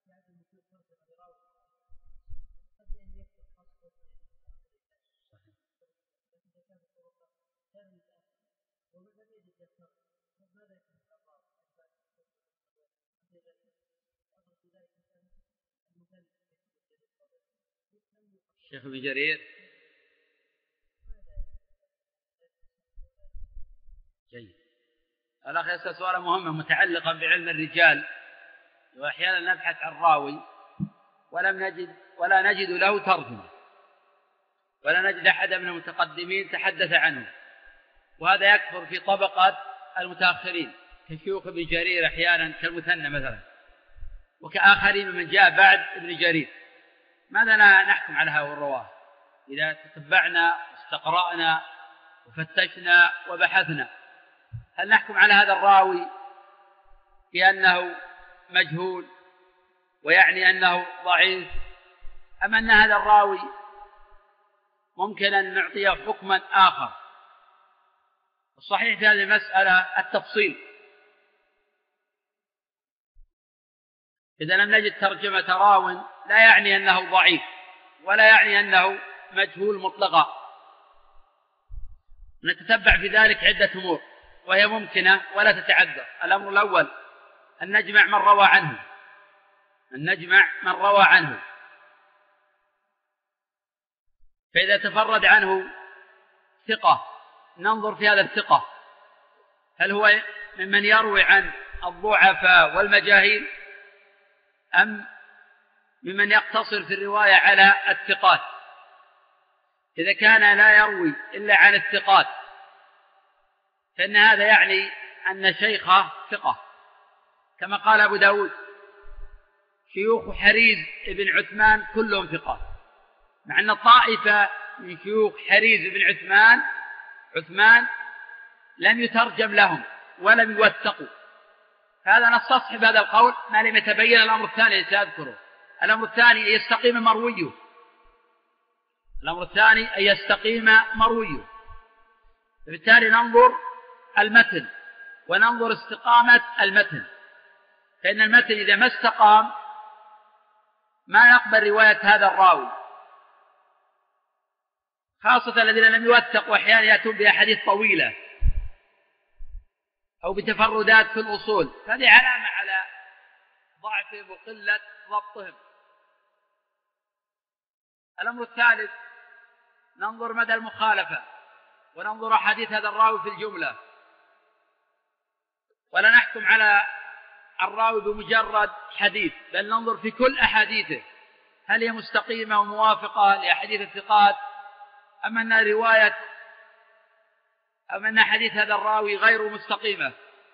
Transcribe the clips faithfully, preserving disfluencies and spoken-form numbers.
شيخ ابن جرير جيد. الأخ يسأل سؤالا مهما متعلقا بعلم الرجال، وأحيانا نبحث عن راوي ولم نجد ولا نجد له ترجمة ولا نجد أحد من المتقدمين تحدث عنه، وهذا يكثر في طبقة المتأخرين كشيوخ ابن جرير أحيانا كالمثنى مثلا، وكآخرين من جاء بعد ابن جرير. ماذا نحكم على هؤلاء الرواه إذا تتبعنا واستقرأنا وفتشنا وبحثنا؟ هل نحكم على هذا الراوي بأنه مجهول ويعني أنه ضعيف، أم أن هذا الراوي ممكن أن نعطيه حكما آخر؟ الصحيح في هذه المسألة التفصيل. إذا لم نجد ترجمة راو لا يعني أنه ضعيف ولا يعني أنه مجهول مطلقا، نتتبع في ذلك عدة أمور وهي ممكنة ولا تتعذر. الأمر الأول أن نجمع من روى عنه أن نجمع من روى عنه فإذا تفرد عنه ثقة ننظر في هذا الثقة هل هو ممن يروي عن الضعفاء والمجاهيل أم ممن يقتصر في الرواية على الثقات. إذا كان لا يروي إلا عن الثقات فإن هذا يعني أن شيخه ثقة، كما قال أبو داود شيوخ حريز بن عثمان كلهم ثقات، مع أن الطائفة من شيوخ حريز بن عثمان عثمان لم يترجم لهم ولم يوثقوا. هذا نستصحب هذا القول ما لم يتبين الأمر الثاني الذي سأذكره. الأمر الثاني أن يستقيم مرويه الأمر الثاني أن يستقيم مرويه فبالتالي ننظر المتن وننظر استقامة المتن، فإن المتن إذا ما استقام ما يقبل رواية هذا الراوي، خاصة الذين لم يوثقوا أحيانا يأتون بأحاديث طويلة أو بتفردات في الأصول، فهذه علامة على ضعفهم وقلة ضبطهم. الأمر الثالث ننظر مدى المخالفة وننظر حديث هذا الراوي في الجملة، ولا نحكم على الراوي بمجرد حديث، بل ننظر في كل أحاديثه هل هي مستقيمة وموافقة لأحاديث الثقات أم أن رواية أم أن حديث هذا الراوي غير مستقيمة.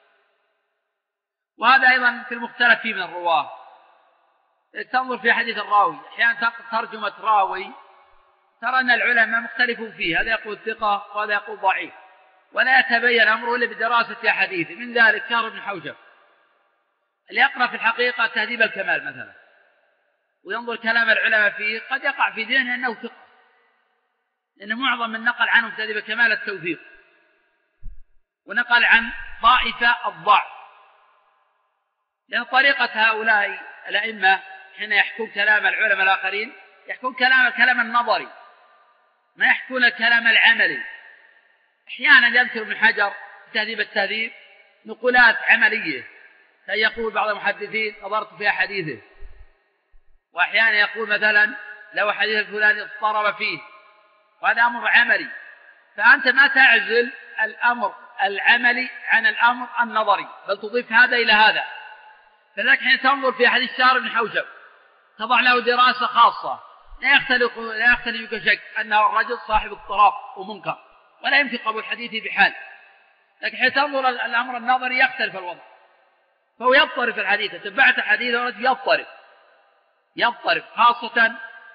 وهذا أيضا في المختلف فيه من الرواه. تنظر في حديث الراوي أحيانا ترجمة راوي ترى أن العلماء مختلفون فيه، هذا يقول ثقة وهذا يقول ضعيف، ولا يتبين أمره إلا بدراسة أحاديثه. من ذلك شهر بن حوشب اللي يقرأ في الحقيقة تهذيب الكمال مثلا وينظر كلام العلماء فيه قد يقع في ذهنه أنه ثقة، لأن معظم من نقل عنه في تهذيب الكمال التوثيق، ونقل عن طائفة الضعف، لأن طريقة هؤلاء الأئمة حين يحكون كلام العلماء الآخرين يحكون كلام الكلام النظري، ما يحكون الكلام العملي. أحيانا يذكر ابن حجر في تهذيب التهذيب نقولات عملية، فيقول بعض المحدثين نظرت في حديثه، وأحيانا يقول مثلا لو حديث الفلاني اضطرب فيه، وهذا أمر عملي. فأنت ما تعزل الأمر العملي عن الأمر النظري، بل تضيف هذا إلى هذا. فذلك حين تنظر في حديث شهر بن حوشب تضع له دراسة خاصة، لا يختلف لا يختلف بك شك أنه الرجل صاحب اضطراب ومنكر ولا يمكن قبول حديثه بحال، لكن حين تنظر الأمر النظري يختلف الوضع، فهو يضطرب في الحديث. تبعت حديثه ورجل يضطرب يضطرب خاصة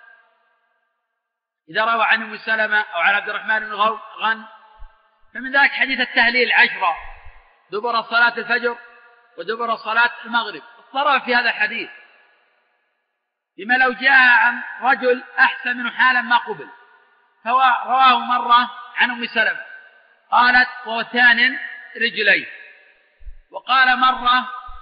إذا روى عن أم سلمة أو عن عبد الرحمن بن غن. فمن ذلك حديث التهليل عشرة دبر صلاة الفجر ودبر صلاة المغرب، اضطرب في هذا الحديث لما لو جاء عن رجل أحسن منه حالا ما قبل. فهو رواه مرة عن أم سلمة قالت وثان رجليه، وقال مرة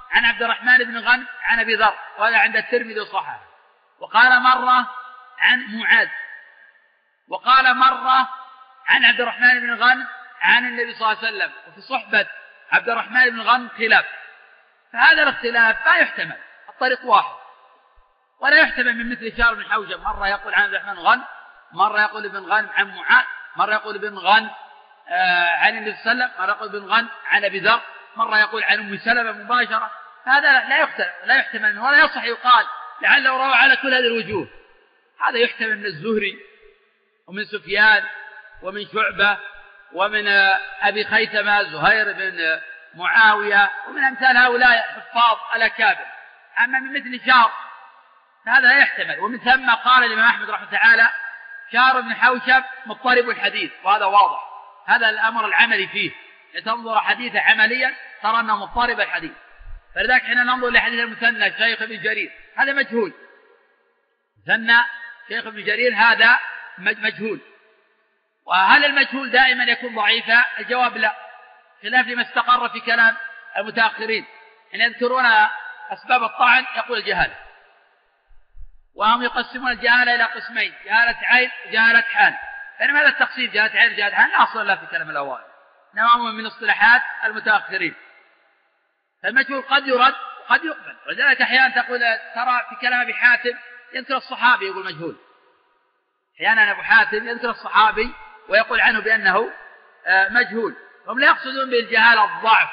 عن عبد الرحمن بن غنم عن أبي ذر، وهذا عند الترمذي وصححه. وقال مرة عن معاذ، وقال مرة عن عبد الرحمن بن غنم عن النبي صلى الله عليه وسلم. وفي صحبة عبد الرحمن بن غنم خلاف، فهذا الاختلاف لا يحتمل، الطريق واحد، ولا يحتمل من مثل شار بن حوشب، مرة يقول عن عبد الرحمن بن غنم، مرة يقول ابن غنم عن معاذ، مرة يقول ابن غنم آه عن النبي صلى الله عليه وسلم، مرة يقول ابن غنم عن أبي ذر، مرة يقول عن أم سلمة مباشرة. هذا لا يحتمل، لا يحتمل منه، ولا يصح يقال لعله روى على كل هذه الوجوه. هذا يحتمل من الزهري ومن سفيان ومن شعبة ومن أبي خيثمة زهير بن معاوية ومن أمثال هؤلاء حفاظ الأكابر. أما من مثل شار فهذا لا يحتمل. ومن ثم قال الإمام أحمد رحمه تعالى شار بن حوشب مضطرب الحديث، وهذا واضح، هذا الأمر العملي فيه، لتنظر حديثه عمليا ترى أنه مضطرب الحديث. فلذلك حين ننظر لحديث المثنى شيخ ابن جرير هذا مجهول، مثنى شيخ ابن جرير هذا مجهول. وهل المجهول دائما يكون ضعيفا؟ الجواب لا، خلاف لما استقر في كلام المتأخرين إن يذكرون أسباب الطعن يقول الجهالة، وهم يقسمون الجهالة إلى قسمين، جهالة عين وجهالة حال. فإنما هذا التقسيم جهالة عين وجهالة حال لا أصل له في كلام الأوائل، إنما هو من اصطلاحات المتأخرين. فالمجهول قد يرد وقد يقبل، ولذلك أحيانا تقول ترى في كلام أبي حاتم يذكر الصحابي يقول مجهول، أحيانا أبو حاتم يذكر الصحابي ويقول عنه بأنه مجهول. هم لا يقصدون بالجهالة الضعف،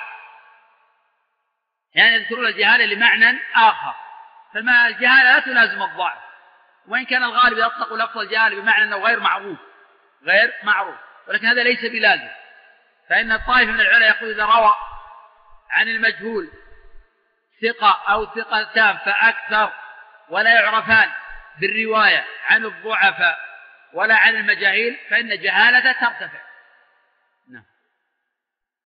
يعني يذكرون الجهالة لمعنى آخر، فما الجهالة لا تلازم الضعف، وإن كان الغالب يطلق لفظ الجهالة بمعنى أنه غير معروف غير معروف، ولكن هذا ليس بلازم. فإن الطائفة من العلماء يقول إذا روى عن المجهول ثقة أو ثقتان فأكثر ولا يعرفان بالرواية عن الضعفاء ولا عن المجاهيل فإن جهالته ترتفع،